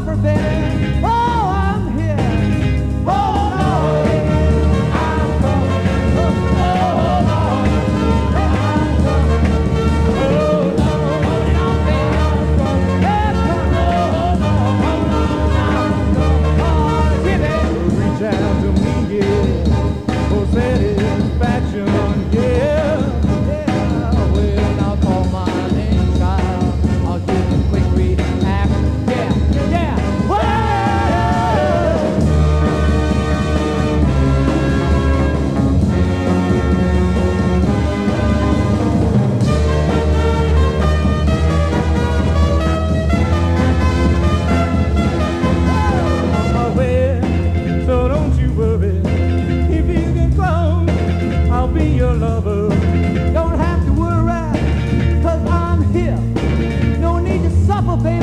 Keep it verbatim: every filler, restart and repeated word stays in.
suffer, baby. Oh, I'm here. Oh, Lord, I'm coming. Oh, Lord, I'm coming. Oh, Lord, I'm coming. I'm coming. Oh, Lord, I'm coming. Oh, baby, reach out to me, yeah, for satisfaction, yeah. Yeah, when I call my name, child, I'll give a quick reaction. Yeah, yeah. Whoa! On my way, so don't you worry. If you can come, I'll be your lover. Don't have to worry, cause I'm here. No need to suffer, baby.